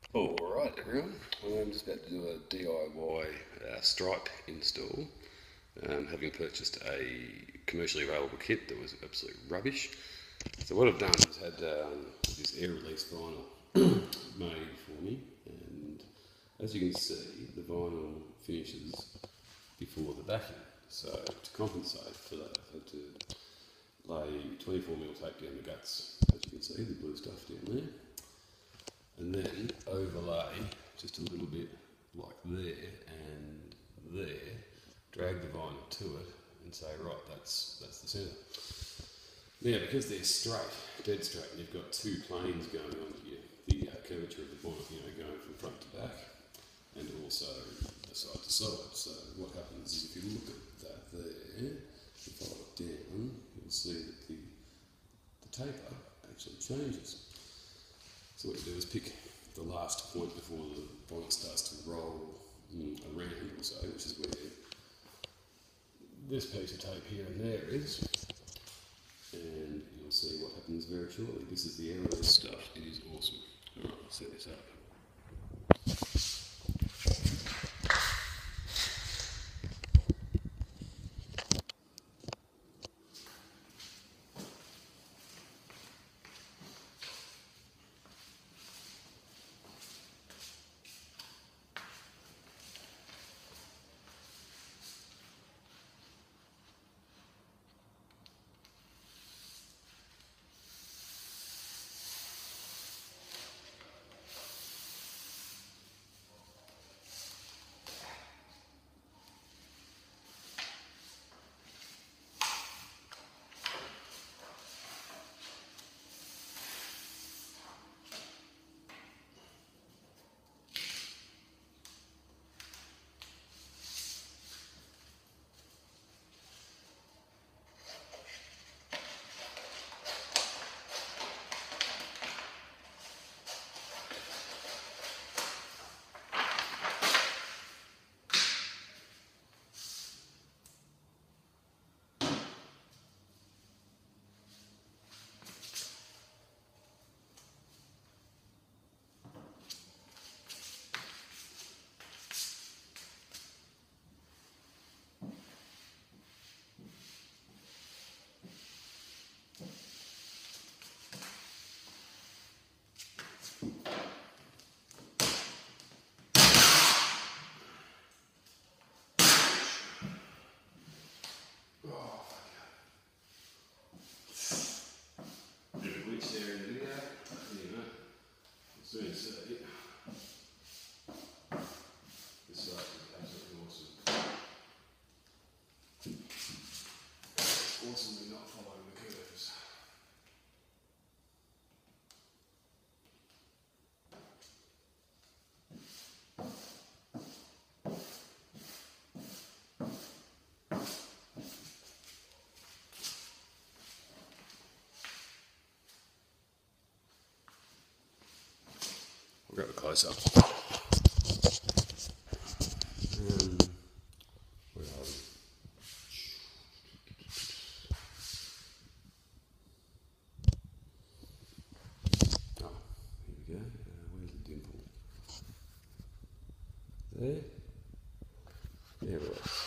Alright everyone, I'm just about to do a DIY stripe install, having purchased a commercially available kit that was absolute rubbish. So what I've done is had this air release vinyl made for me, and as you can see the vinyl finishes before the backing. So to compensate for that I've had to lay 24mm tape down the guts, as you can see, the blue stuff down there. And then overlay just a little bit like there and there, drag the vinyl to it and say, right, that's the centre. Now because they're straight, dead straight, and you've got two planes going on here, the curvature of the bonnet, going from front to back and also side to side. So what happens is if you look at that there, if you follow it down, you'll see that the taper actually changes. So what you do is pick the last point before the bonnet starts to roll around or so, which is where this piece of tape here and there is, and you'll see what happens very shortly. This is the air release stuff. It is awesome. Alright, I'll set this up. This side is absolutely awesome. It's awesomely not following the curves. We'll grab a close up. Where are we? Oh, here we go. Where's the dimple? There? There we are.